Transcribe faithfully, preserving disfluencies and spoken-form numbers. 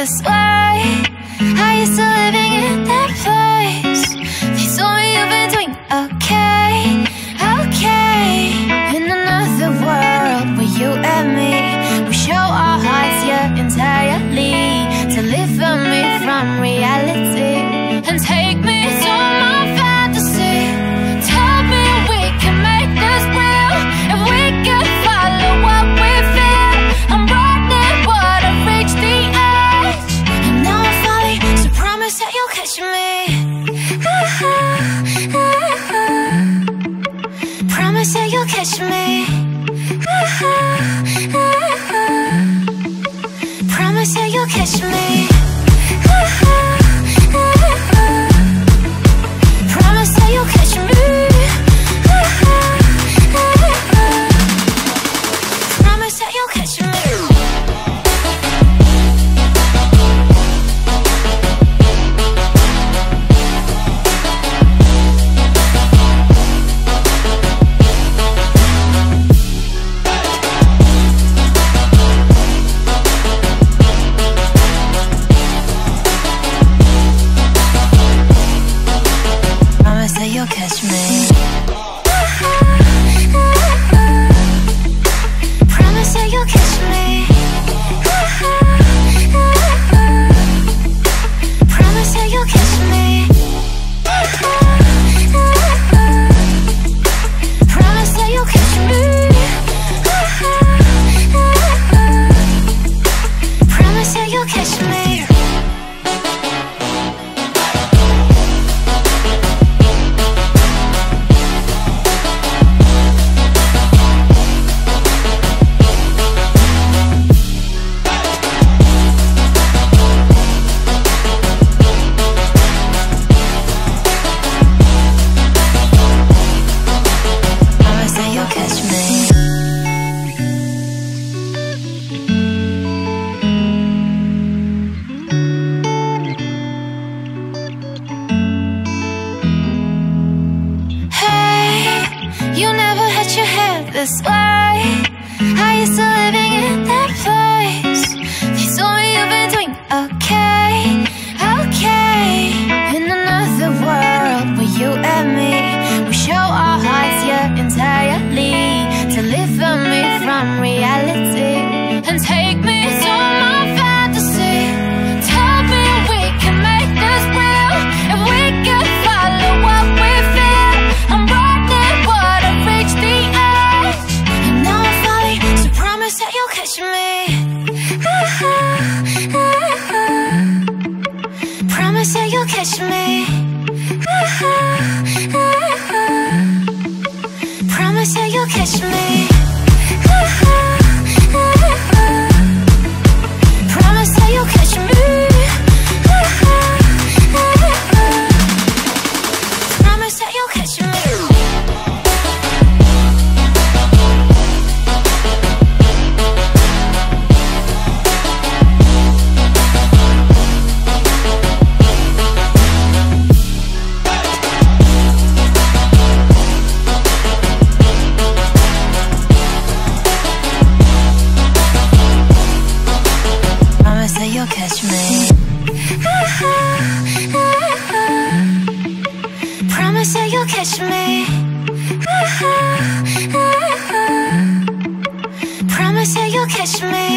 this way. Are you still living in that place? They told me you've been doing okay, okay. In another world where you and me, we show our hearts, yeah, entirely, to live from me from reality and take me to my fantasy. Tell me we can make this real if we can follow what we feel. I'm running, but I've reached the edge, and now I'm falling, so promise that you'll catch me. Ah, ah, ah. Promise that you'll catch me. Ah, ah, ah. Promise that you'll catch me. Ah, ah, ah. Promise that you'll catch me. Ah, ah, ah. Promise that you'll catch me. You'll catch me. Promise that you'll catch me. Promise that you'll catch me. Promise that you'll catch me. Promise that you'll catch me. This way, are you still living in that place? They told me you've been doing okay, okay. In another world where you and me, we show our hearts, yeah, entirely, to live from me from reality and take me to my fantasy. Tell me we can make this real if we can follow what we feel. I'm running, but I've reached the edge, and now I'm falling, so promise that you'll catch me. Ah, ah, ah. Promise that you'll catch me. Ah, ah, ah. Promise that you'll catch me. Ah, ah, ah. Promise that you'll catch me. Ah, ah, ah. Promise that you'll catch me. You'll catch me. Ah, ah, ah. Promise that you'll catch me. Ah, ah, ah. Promise that you'll catch me.